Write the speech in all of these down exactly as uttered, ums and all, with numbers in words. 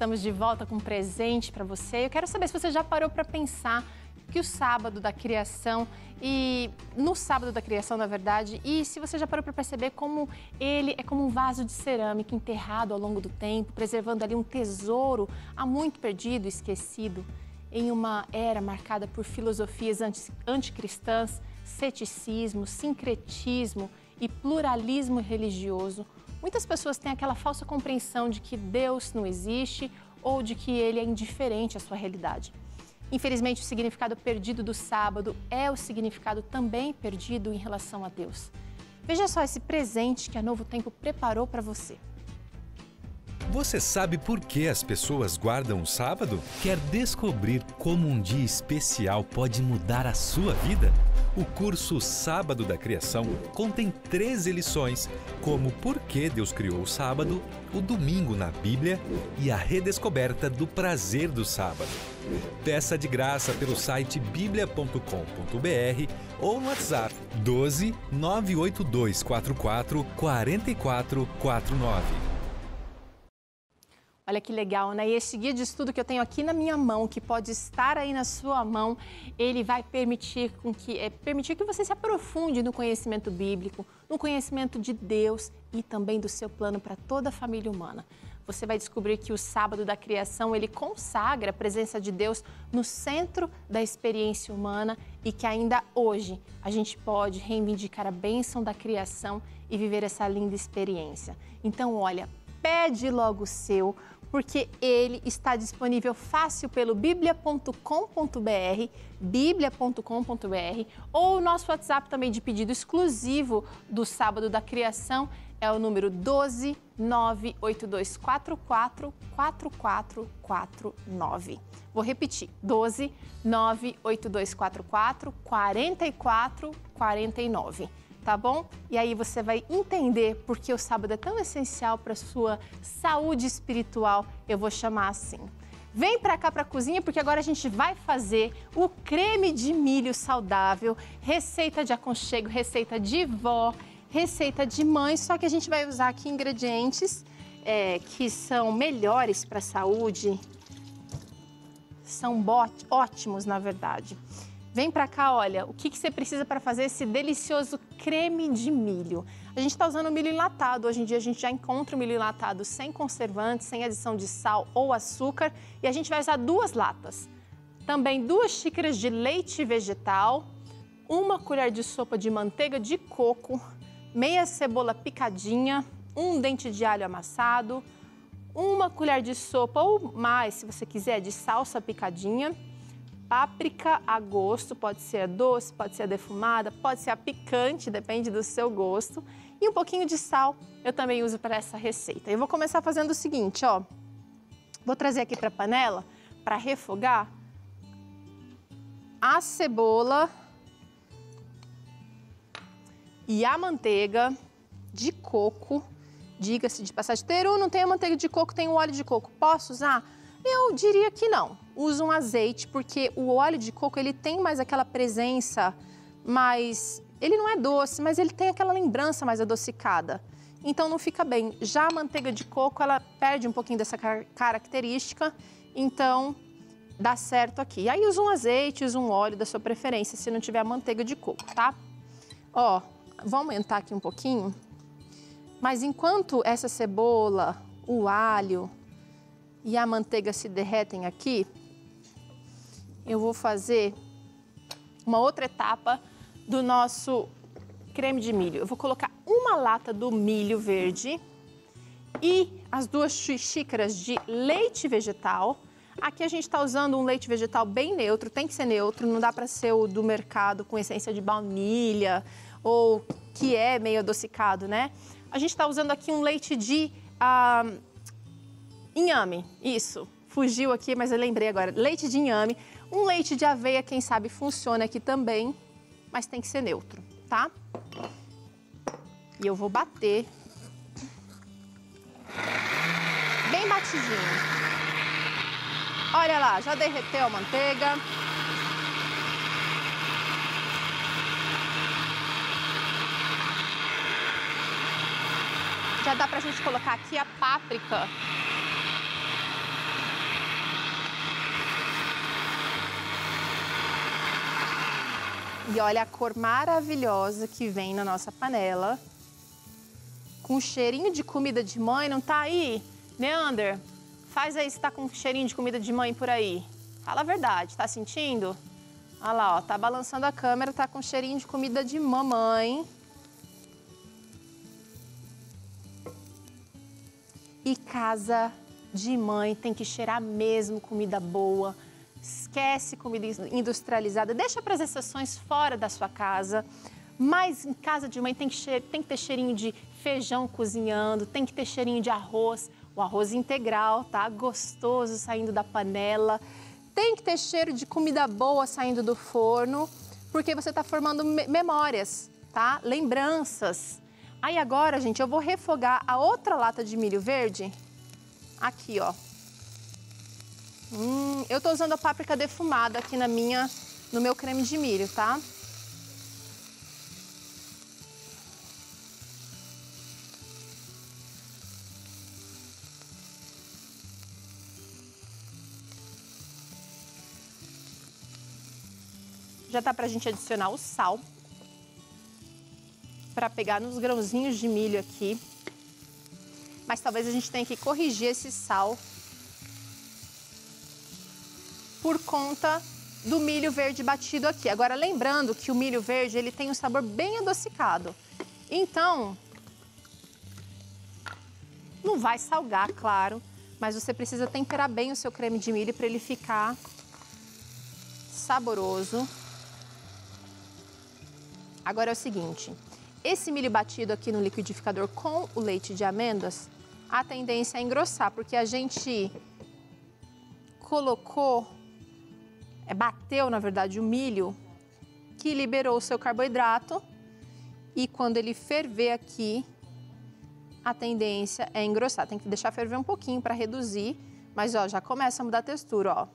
Estamos de volta com um presente para você. Eu quero saber se você já parou para pensar que o sábado da criação e no sábado da criação, na verdade, e se você já parou para perceber como ele é como um vaso de cerâmica enterrado ao longo do tempo, preservando ali um tesouro há muito perdido, esquecido, em uma era marcada por filosofias anti- anticristãs, ceticismo, sincretismo e pluralismo religioso. Muitas pessoas têm aquela falsa compreensão de que Deus não existe ou de que ele é indiferente à sua realidade. Infelizmente, o significado perdido do sábado é o significado também perdido em relação a Deus. Veja só esse presente que a Novo Tempo preparou para você. Você sabe por que as pessoas guardam o sábado? Quer descobrir como um dia especial pode mudar a sua vida? O curso Sábado da Criação contém treze lições, como por que Deus criou o sábado, o domingo na Bíblia e a redescoberta do prazer do sábado. Peça de graça pelo site biblia ponto com ponto br ou no WhatsApp doze, nove oito dois quatro quatro, quatro quatro quatro nove. Olha que legal, né? E esse guia de estudo que eu tenho aqui na minha mão, que pode estar aí na sua mão, ele vai permitir, com que, é, permitir que você se aprofunde no conhecimento bíblico, no conhecimento de Deus e também do seu plano para toda a família humana. Você vai descobrir que o sábado da criação, ele consagra a presença de Deus no centro da experiência humana e que ainda hoje a gente pode reivindicar a bênção da criação e viver essa linda experiência. Então, olha, pede logo o seu, porque ele está disponível fácil pelo biblia ponto com ponto br, biblia ponto com ponto br, ou o nosso WhatsApp também de pedido exclusivo do Sábado da Criação é o número doze, nove oito dois quatro quatro, quatro quatro quatro nove. Vou repetir, doze, nove oito dois quatro quatro, quatro quatro quatro nove. Tá bom? E aí você vai entender por que o sábado é tão essencial para a sua saúde espiritual, eu vou chamar assim. Vem para cá para a cozinha, porque agora a gente vai fazer o creme de milho saudável, receita de aconchego, receita de vó, receita de mãe, só que a gente vai usar aqui ingredientes é, que são melhores para a saúde, são ótimos, na verdade. Vem pra cá, olha, o que, que você precisa para fazer esse delicioso creme de milho. A gente está usando milho enlatado, hoje em dia a gente já encontra o milho enlatado sem conservantes, sem adição de sal ou açúcar. E a gente vai usar duas latas. Também duas xícaras de leite vegetal, uma colher de sopa de manteiga de coco, meia cebola picadinha, um dente de alho amassado, uma colher de sopa ou mais, se você quiser, de salsa picadinha, páprica a gosto, pode ser a doce, pode ser a defumada, pode ser a picante, depende do seu gosto. E um pouquinho de sal eu também uso para essa receita. Eu vou começar fazendo o seguinte, ó. Vou trazer aqui para a panela para refogar a cebola e a manteiga de coco. Diga-se de passagem, Teru, não tem a manteiga de coco, tem o óleo de coco. Posso usar? Eu diria que não. Usa um azeite, porque o óleo de coco, ele tem mais aquela presença mais... Ele não é doce, mas ele tem aquela lembrança mais adocicada. Então, não fica bem. Já a manteiga de coco, ela perde um pouquinho dessa car característica, então dá certo aqui. Aí, usa um azeite, usa um óleo da sua preferência, se não tiver a manteiga de coco, tá? Ó, vou aumentar aqui um pouquinho. Mas enquanto essa cebola, o alho e a manteiga se derretem aqui, eu vou fazer uma outra etapa do nosso creme de milho. Eu vou colocar uma lata do milho verde e as duas xícaras de leite vegetal. Aqui a gente está usando um leite vegetal bem neutro, tem que ser neutro, não dá para ser o do mercado com essência de baunilha ou que é meio adocicado, né? A gente está usando aqui um leite de ah, inhame, isso. Fugiu aqui, mas eu lembrei agora. Leite de inhame. Um leite de aveia, quem sabe, funciona aqui também, mas tem que ser neutro, tá? E eu vou bater. Bem batidinho. Olha lá, já derreteu a manteiga. Já dá pra gente colocar aqui a páprica. E olha a cor maravilhosa que vem na nossa panela. Com cheirinho de comida de mãe, não tá aí? Neander, faz aí se tá com cheirinho de comida de mãe por aí. Fala a verdade, tá sentindo? Olha lá, ó, tá balançando a câmera, tá com cheirinho de comida de mamãe. E casa de mãe tem que cheirar mesmo comida boa. Esquece comida industrializada, deixa para as exceções fora da sua casa. Mas em casa de mãe tem que, che- tem que ter cheirinho de feijão cozinhando, tem que ter cheirinho de arroz, o arroz integral, tá? Gostoso saindo da panela. Tem que ter cheiro de comida boa saindo do forno, porque você está formando me- memórias, tá? Lembranças. Aí agora, gente, eu vou refogar a outra lata de milho verde. Aqui, ó. Hum, eu tô usando a páprica defumada aqui na minha, no meu creme de milho, tá? Já tá pra gente adicionar o sal. Pra pegar nos grãozinhos de milho aqui. Mas talvez a gente tenha que corrigir esse sal por conta do milho verde batido aqui. Agora, lembrando que o milho verde, ele tem um sabor bem adocicado. Então, não vai salgar, claro, mas você precisa temperar bem o seu creme de milho para ele ficar saboroso. Agora é o seguinte, esse milho batido aqui no liquidificador com o leite de amêndoas, a tendência é engrossar, porque a gente colocou, é, bateu, na verdade, o milho que liberou o seu carboidrato e quando ele ferver aqui, a tendência é engrossar. Tem que deixar ferver um pouquinho para reduzir, mas ó, já começa a mudar a textura, ó.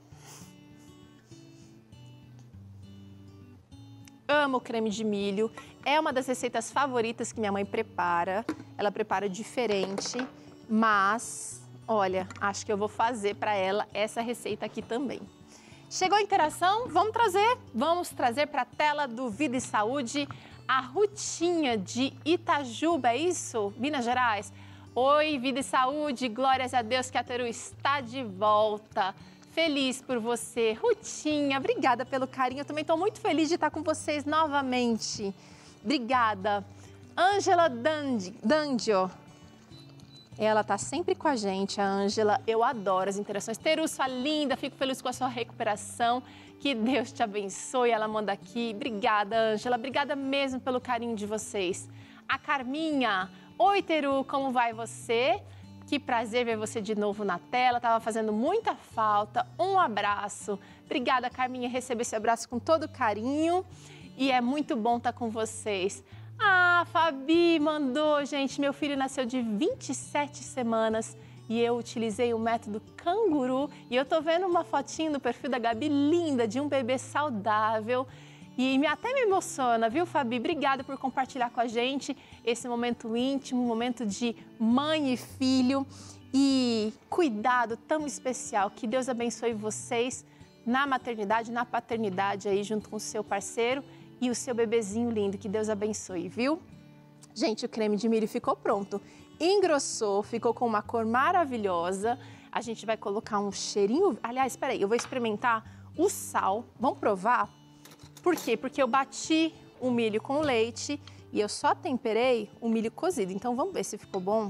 Amo creme de milho, é uma das receitas favoritas que minha mãe prepara. Ela prepara diferente, mas, olha, acho que eu vou fazer para ela essa receita aqui também. Chegou a interação? Vamos trazer, vamos trazer para a tela do Vida e Saúde a Rutinha de Itajuba, é isso? Minas Gerais? Oi, Vida e Saúde, glórias a Deus que a Teru está de volta. Feliz por você. Rutinha, obrigada pelo carinho. Eu também estou muito feliz de estar com vocês novamente. Obrigada. Ângela Dandio. Ela está sempre com a gente, a Ângela. Eu adoro as interações. Teru, sua linda, fico feliz com a sua recuperação. Que Deus te abençoe. Ela manda aqui. Obrigada, Ângela. Obrigada mesmo pelo carinho de vocês. A Carminha. Oi, Teru, como vai você? Que prazer ver você de novo na tela, estava fazendo muita falta. Um abraço. Obrigada, Carminha, receber esse abraço com todo carinho. E é muito bom estar com vocês. Ah, Fabi mandou, gente, meu filho nasceu de vinte e sete semanas e eu utilizei o método canguru. E eu tô vendo uma fotinho no perfil da Gabi linda, de um bebê saudável. E me, até me emociona, viu, Fabi? Obrigada por compartilhar com a gente esse momento íntimo, um momento de mãe e filho e cuidado tão especial. Que Deus abençoe vocês na maternidade, na paternidade aí junto com o seu parceiro e o seu bebezinho lindo. Que Deus abençoe, viu? Gente, o creme de milho ficou pronto. Engrossou, ficou com uma cor maravilhosa. A gente vai colocar um cheirinho... Aliás, espera aí, eu vou experimentar o sal. Vamos provar? Por quê? Porque eu bati o milho com leite e eu só temperei o milho cozido. Então, vamos ver se ficou bom.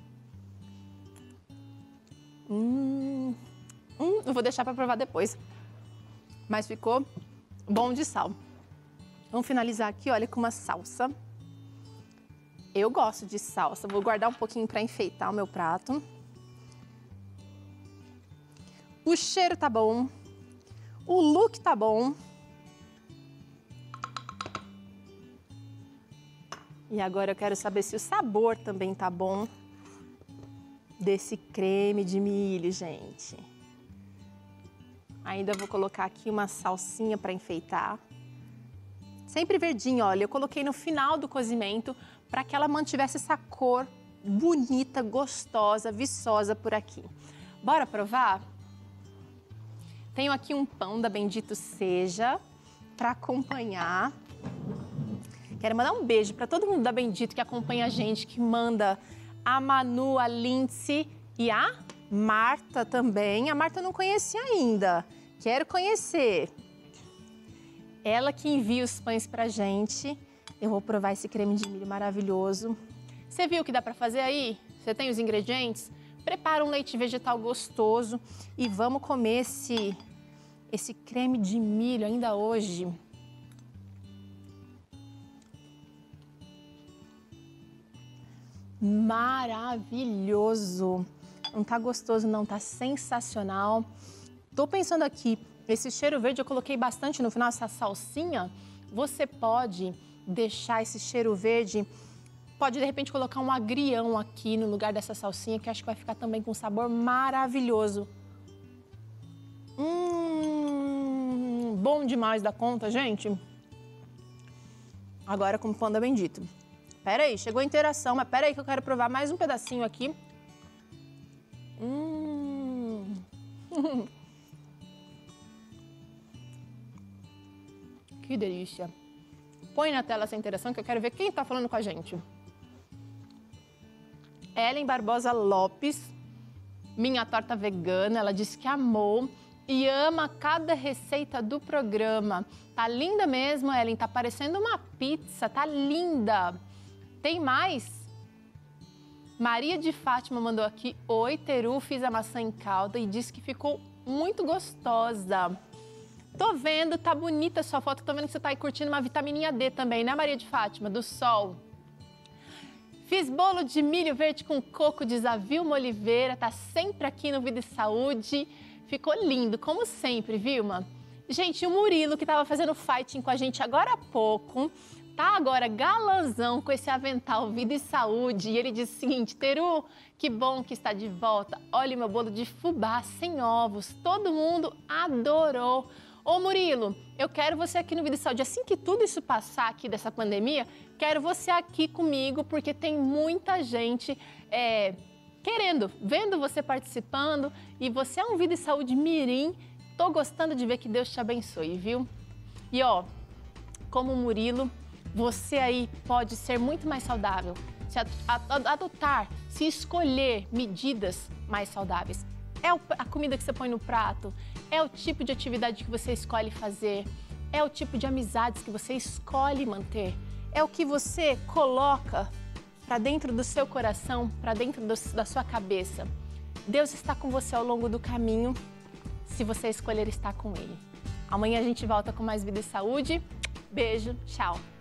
Hum, hum, eu vou deixar para provar depois. Mas ficou bom de sal. Vamos finalizar aqui, olha, com uma salsa. Eu gosto de salsa. Vou guardar um pouquinho para enfeitar o meu prato. O cheiro tá bom. O look tá bom. E agora eu quero saber se o sabor também tá bom desse creme de milho, gente. Ainda vou colocar aqui uma salsinha para enfeitar. Sempre verdinho, olha, eu coloquei no final do cozimento para que ela mantivesse essa cor bonita, gostosa, viçosa por aqui. Bora provar? Tenho aqui um pão da Bendito Seja para acompanhar. Quero mandar um beijo para todo mundo da Bendito que acompanha a gente, que manda a Manu, a Lindsay e a Marta também. A Marta eu não conhecia ainda, quero conhecer. Ela que envia os pães pra gente. Eu vou provar esse creme de milho maravilhoso. Você viu o que dá para fazer aí? Você tem os ingredientes? Prepara um leite vegetal gostoso e vamos comer esse, esse creme de milho ainda hoje. Maravilhoso! Não tá gostoso, não, tá sensacional. Tô pensando aqui, esse cheiro verde eu coloquei bastante no final, essa salsinha. Você pode deixar esse cheiro verde, pode de repente colocar um agrião aqui no lugar dessa salsinha, que eu acho que vai ficar também com um sabor maravilhoso. Hum, bom demais da conta, gente. Agora com o pão da Bendito. Pera aí, chegou a interação, mas pera aí que eu quero provar mais um pedacinho aqui. Hum. Que delícia. Põe na tela essa interação que eu quero ver quem está falando com a gente. Ellen Barbosa Lopes, minha torta vegana, ela disse que amou e ama cada receita do programa. Tá linda mesmo, Ellen, tá parecendo uma pizza, tá linda. Tem mais? Maria de Fátima mandou aqui, oi, Teru, fiz a maçã em calda e disse que ficou muito gostosa. Tô vendo, tá bonita a sua foto, tô vendo que você tá aí curtindo uma vitamininha D também, né, Maria de Fátima, do sol. Fiz bolo de milho verde com coco, diz a Vilma Oliveira, tá sempre aqui no Vida e Saúde. Ficou lindo, como sempre, Vilma. Gente, o Murilo, que tava fazendo fighting com a gente agora há pouco, tá agora galanzão com esse avental Vida e Saúde. E ele disse o seguinte, Teru, que bom que está de volta. Olha o meu bolo de fubá sem ovos, todo mundo adorou. Ô Murilo, eu quero você aqui no Vida e Saúde. Assim que tudo isso passar aqui dessa pandemia, quero você aqui comigo, porque tem muita gente é, querendo, vendo você participando. E você é um Vida e Saúde mirim. Tô gostando de ver, que Deus te abençoe, viu? E ó, como o Murilo, você aí pode ser muito mais saudável, se adotar, se escolher medidas mais saudáveis. É a comida que você põe no prato, é o tipo de atividade que você escolhe fazer, é o tipo de amizades que você escolhe manter, é o que você coloca para dentro do seu coração, para dentro do, da sua cabeça. Deus está com você ao longo do caminho, se você escolher estar com Ele. Amanhã a gente volta com mais Vida e Saúde. Beijo, tchau!